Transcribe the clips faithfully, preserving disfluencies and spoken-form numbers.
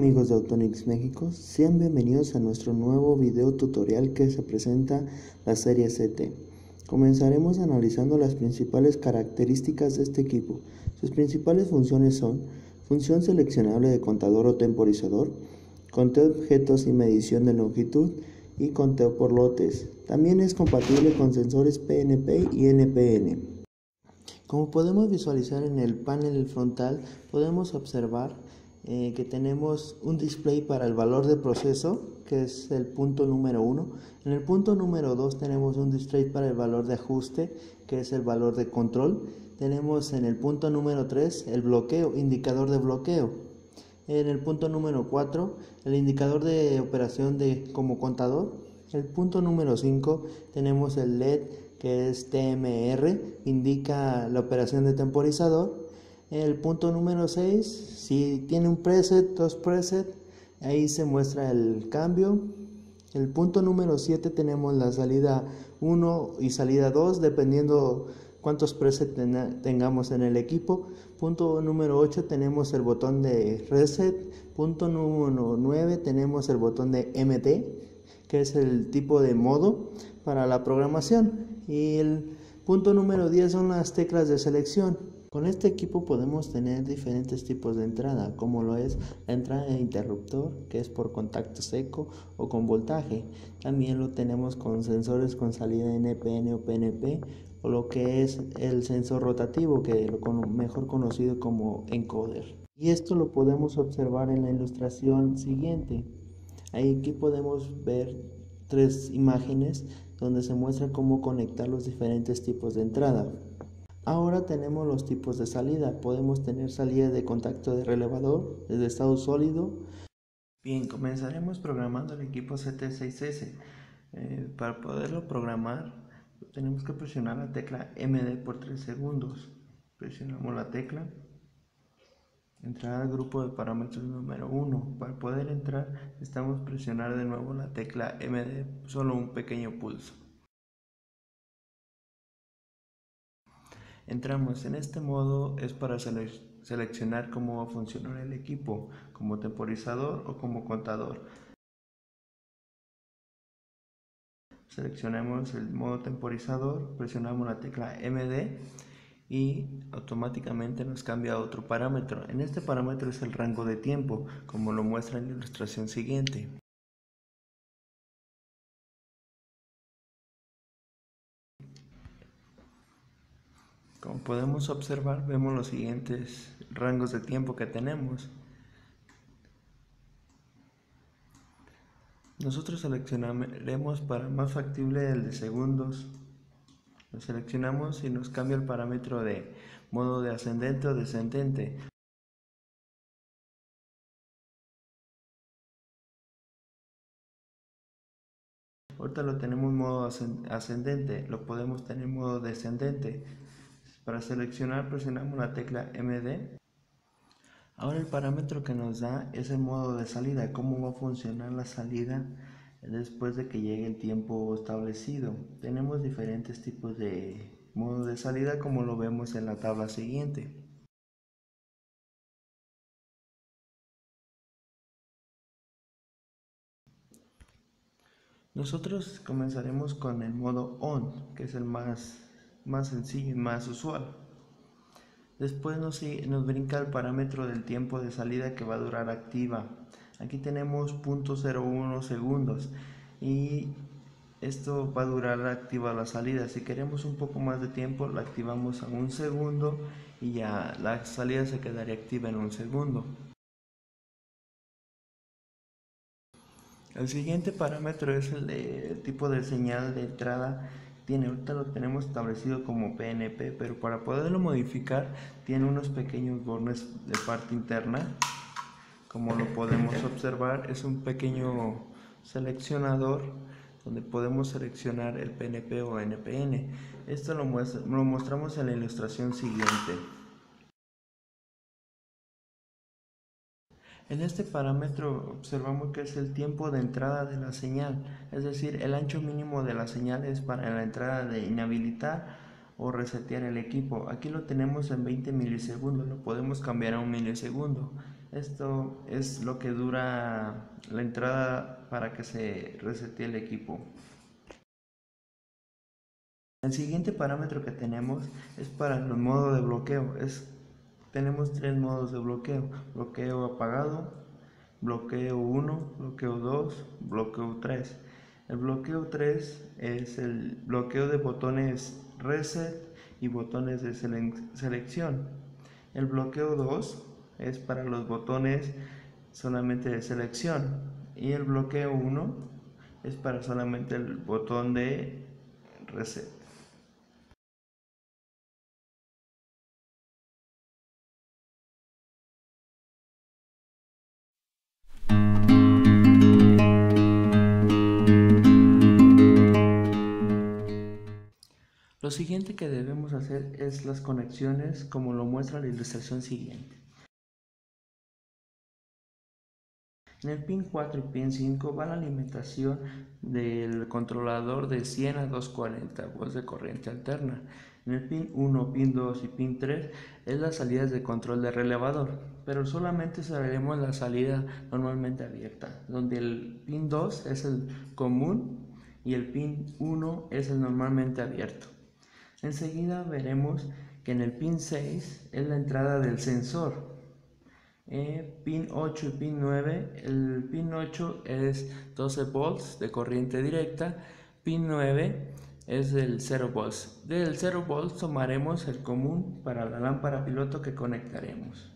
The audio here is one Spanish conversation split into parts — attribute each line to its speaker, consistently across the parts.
Speaker 1: amigos de Autonix México, sean bienvenidos a nuestro nuevo video tutorial que se presenta la serie C T. Comenzaremos analizando las principales características de este equipo. Sus principales funciones son función seleccionable de contador o temporizador, conteo de objetos y medición de longitud y conteo por lotes. También es compatible con sensores P N P y N P N. Como podemos visualizar en el panel frontal, podemos observar eh, que tenemos un display para el valor de proceso, que es el punto número uno. En el punto número dos tenemos un display para el valor de ajuste, que es el valor de control. Tenemos en el punto número tres el bloqueo, indicador de bloqueo. En el punto número cuatro el indicador de operación de como contador. El punto número cinco tenemos el L E D, que es T M R, indica la operación de temporizador. El punto número seis, si tiene un preset, dos presets, ahí se muestra el cambio. El punto número siete tenemos la salida uno y salida dos, dependiendo cuántos presets ten tengamos en el equipo. Punto número ocho tenemos el botón de reset. Punto número nueve tenemos el botón de M D, que es el tipo de modo para la programación. Y el punto número diez son las teclas de selección. Con este equipo podemos tener diferentes tipos de entrada, como lo es la entrada de interruptor, que es por contacto seco o con voltaje. También lo tenemos con sensores con salida N P N o P N P, o lo que es el sensor rotativo, que lo con, mejor conocido como encoder. Y esto lo podemos observar en la ilustración siguiente. Aquí podemos ver tres imágenes donde se muestra cómo conectar los diferentes tipos de entrada. Ahora tenemos los tipos de salida. Podemos tener salida de contacto de relevador, desde estado sólido. Bien, comenzaremos programando el equipo C T seis S. Eh, para poderlo programar, tenemos que presionar la tecla M D por tres segundos. Presionamos la tecla. Entrar al grupo de parámetros número uno. Para poder entrar, necesitamos presionar de nuevo la tecla M D, solo un pequeño pulso. Entramos en este modo, es para sele seleccionar cómo va a funcionar el equipo, como temporizador o como contador. Seleccionamos el modo temporizador, presionamos la tecla M D y automáticamente nos cambia a otro parámetro. En este parámetro es el rango de tiempo, como lo muestra en la ilustración siguiente. Como podemos observar, vemos los siguientes rangos de tiempo que tenemos. Nosotros seleccionaremos para más factible el de segundos. Lo seleccionamos y nos cambia el parámetro de modo de ascendente o descendente. Ahorita lo tenemos modo ascendente, lo podemos tener en modo descendente. Para seleccionar presionamos la tecla M D. Ahora el parámetro que nos da es el modo de salida, cómo va a funcionar la salida después de que llegue el tiempo establecido. Tenemos diferentes tipos de modo de salida, como lo vemos en la tabla siguiente. Nosotros comenzaremos con el modo on, que es el más, más sencillo y más usual. Después nos, nos brinca el parámetro del tiempo de salida que va a durar activa. Aquí tenemos cero punto cero uno segundos y esto va a durar activa la salida. Si queremos un poco más de tiempo, la activamos a un segundo y ya la salida se quedaría activa en un segundo. El siguiente parámetro es el, de, el tipo de señal de entrada. Tiene, ahorita lo tenemos establecido como P N P, pero para poderlo modificar tiene unos pequeños bordes de parte interna. Como lo podemos observar, es un pequeño seleccionador donde podemos seleccionar el P N P o N P N. Esto lo, muestra, lo mostramos en la ilustración siguiente. En este parámetro observamos que es el tiempo de entrada de la señal, es decir, el ancho mínimo de la señal es para la entrada de inhabilitar o resetear el equipo. Aquí lo tenemos en veinte milisegundos, lo podemos cambiar a un milisegundo. Esto es lo que dura la entrada para que se resete el equipo. El siguiente parámetro que tenemos es para el modo de bloqueo. Es, tenemos tres modos de bloqueo: bloqueo apagado, bloqueo uno, bloqueo dos, bloqueo tres. El bloqueo tres es el bloqueo de botones reset y botones de sele selección. El bloqueo dos es para los botones solamente de selección, y el bloqueo uno es para solamente el botón de reset. Lo siguiente que debemos hacer es las conexiones, como lo muestra la ilustración siguiente. En el pin cuatro y pin cinco va la alimentación del controlador de cien a doscientos cuarenta volts de corriente alterna. En el pin uno, pin dos y pin tres es las salidas de control de relevador, pero solamente usaremos la salida normalmente abierta, donde el pin dos es el común y el pin uno es el normalmente abierto. Enseguida veremos que en el pin seis es la entrada del sensor. Eh, pin ocho y pin nueve, el pin ocho es doce volts de corriente directa, pin nueve es el cero volts. Del cero volts tomaremos el común para la lámpara piloto que conectaremos.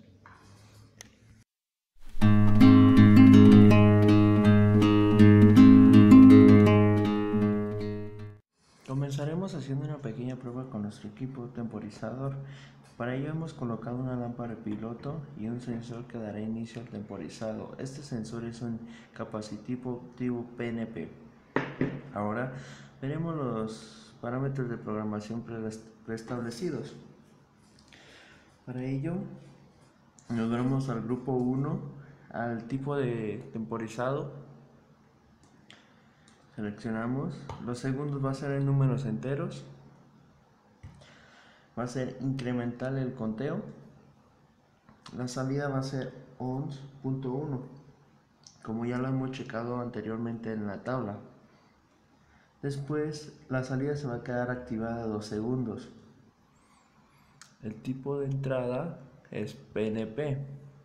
Speaker 1: Comenzaremos haciendo una pequeña prueba con nuestro equipo temporizador. Para ello hemos colocado una lámpara piloto y un sensor que dará inicio al temporizado. Este sensor es un capacitivo tipo P N P. Ahora veremos los parámetros de programación preestablecidos. Para ello nos vamos al grupo uno, al tipo de temporizado. Seleccionamos, los segundos va a ser en números enteros, va a ser incremental el conteo, la salida va a ser ohms punto uno, como ya lo hemos checado anteriormente en la tabla. Después la salida se va a quedar activada dos segundos. El tipo de entrada es P N P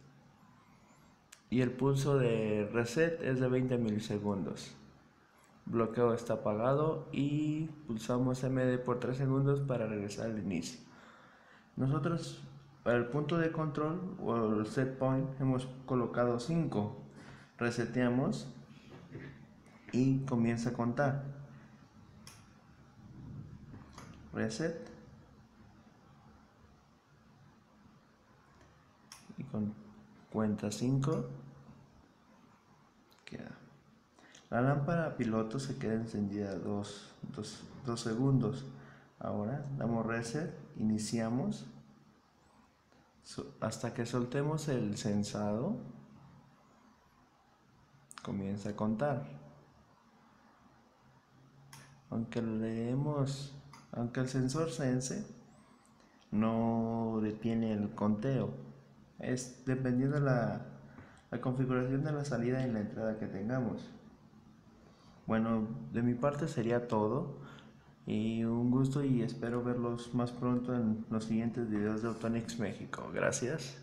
Speaker 1: y el pulso de reset es de veinte milisegundos. Bloqueo está apagado y pulsamos M D por tres segundos para regresar al inicio. Nosotros para el punto de control o el set point hemos colocado cinco. Reseteamos y comienza a contar. Reset y con cuenta cinco queda. La lámpara piloto se queda encendida dos segundos. Ahora damos reset, iniciamos hasta que soltemos el sensado, comienza a contar. Aunque leemos, aunque el sensor sense, no detiene el conteo. Es dependiendo de la, la configuración de la salida y la entrada que tengamos. Bueno, de mi parte sería todo, y un gusto, y espero verlos más pronto en los siguientes videos de Autonix México. Gracias.